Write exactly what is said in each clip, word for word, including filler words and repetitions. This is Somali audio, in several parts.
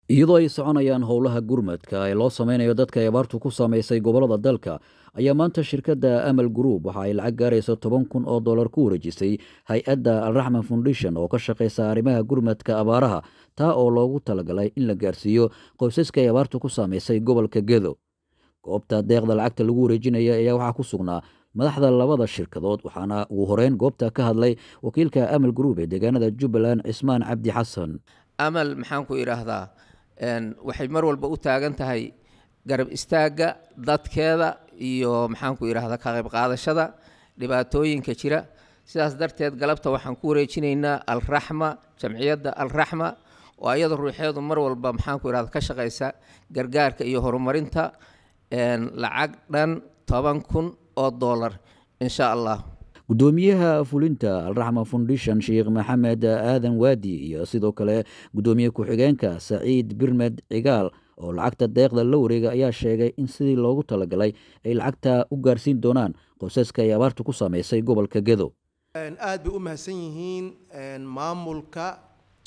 iyadoo ay soconayaan howlaha gurmadka ee loo sameynayo dadka ay abaartu ku saameysay gobolada dalka ayaa maanta shirkadda Amal Group waxa ay lacag gaarayso toban kun oo dollar ku wareejisay hay-adda Al-Rahma Foundation oo ka shaqeysa arrimaha gurmadka abaaraha taa oo loogu talagalay in la gaarsiiyo qoysaska ay abaartu ku saameysay gobolka Gedo. goobta deeqda lacagta lagu wareejinaya ayaa waxaa ku sugnaa madaxda labada shirkadood waxaana ugu horeyn goobta ka hadlay wakiilka Amal Group ee deegaanada Jubbaland Cismaan Cabdi Xasan. amal maxaan ku yiraahdaa een waxay mar walba u taagan tahay garab istaaga dadkeeda iyo maxaan ku yiraahdaa ka qayb qaadashada dhibaatooyinka jira sidaas darteed galabta waxaan ku wareejinaynaa Al-Rahma jamciyadda Al-Rahma oo ayada ruuxeedu mar walba maxaan ku yiraahdaa ka shaqeysa gargaarka iyo horumarinta een lacag dhan toban kun oo dollar insha Allah. gudoomiyaha fulinta Al-Rahma Foundation Sheikh Maxamed Aadan Waadi iyo sidoo kale gudoomiye ku-xigeenka Saciid Birmed Cigaal oo lacagta deeqda la wareega ayaa sheegay in sidii loogu talagalay ay lacagta u gaarsiin doonaan qoysaska ay abaartu ku saameysay gobolka Gedo. aad bay u mahadsan yihiin maamulka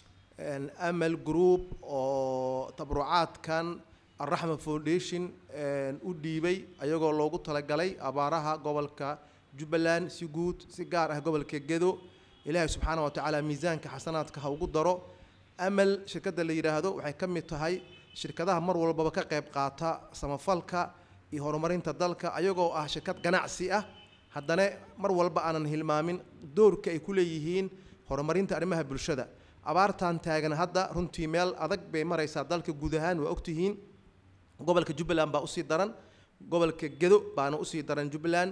Amal Group oo tabrucaadkan Al-Rahma Foundation u dhiibay ayagoo loogu talagalay abaaraha gobolka Jubbaland si guud si gaar ah gobolka Gedo. Ilaahay subxaanahu wa ta'ala miisaanka xasanaadka ha ugu daro. Amal shirkadda la yiraahdo waxay ka mid tahay shirkadaha mar walba ka qayb qaata samafalka iyo horumarinta dalka ayagoo ah shirkad ganacsi ah haddana mar walba aanan hilmaamin doorka ay ku leeyihiin horumarinta arrimaha bulshada. abaartan taagan hadda runtii meel adag bay maraysaa dalka guud ahaan waa ogtihiin gobolka Jubbaland baa u sii daran gobolka Gedo baana u sii daran Jubbaland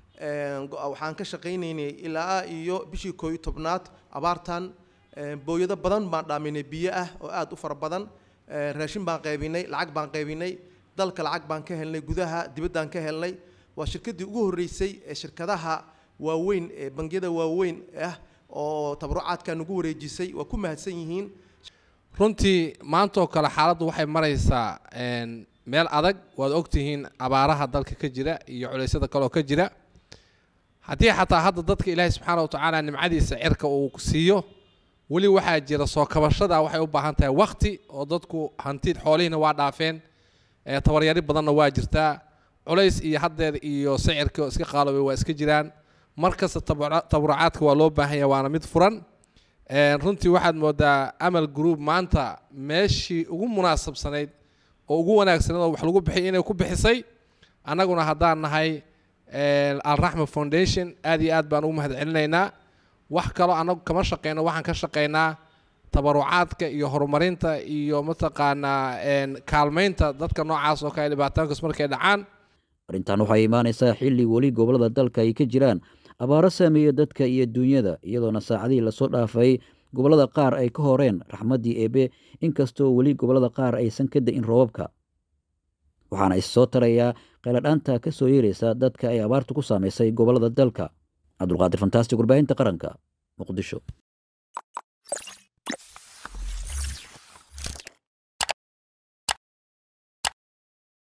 waxaan ka shaqeynaynay ilaa iyo bishii koob iyo tobnaad abaartan booyado badan baan dhaaminay biyo ah oo aad u fara badan raashin baan qaybinay lacag baan qaybinay dalka lacag baan ka helnay gudaha dibadda ka helnay waa shirkadii ugu horeysay ee shirkadaha waaweyn ee bangiyada waaweyn ah oo tabrucaadkan ugu wareejisay waa ku mahadsan yihiin. runtii maanta oo kale xaaladdu waxay maraysaa een meel adag waad ogtihiin abaaraha dalka ka jira iyo culaysyada kale oo ka jira haddii xataa hadda dadka Ilaahay subxaanahu wa ta'ala nimcadiisa cirka uu siiyo wali waxaa jira soo kabashada waxay u baahan tahay waqti oo dadku hantid xoolihiina waa dhaafeen ee tabaryari badanna waa jirtaa culays iyo haddeed iyo sicirka iska qaalobay waa iska jiraan markasta tabrucaadka waa loo baahan yahay waana mid furan een runtii waxaad moodaa Amal Group maanta meeshii ugu munaasabsanayd oo ugu wanaagsanaa wax lagu bixiyay inay ku bixisay annaguna haddaan nahay Al-Rahma Foundation aad iyo aad baan ugu mahadcelinaynaa wax kale anagu kama shaqeyno waxaan ka shaqeynaa tabarucaadka iyo horumarinta iyo mataqaanaa een kaalmeynta dadka noocaas oo kale dhibaatooyinkaas markay dhacaan. arrintan waxay imaanaysaa xilli weli gobolada dalka ay ka jiraan abaaro saameeya dadka iyo dunyada iyadoona saacadihii lasoo dhaafay gobolada qaar ay ka horeen raxmaddii eebe inkastoo weli gobolada qaar aysan ka da'in roobabka waxaana is soo tarayaa qayladhaanta ka soo yeeraysa dadka ay abaartu ku saameysay gobolada dalka. Cabdulqaadir Fantastic warbaahinta qaranka Muqdisho.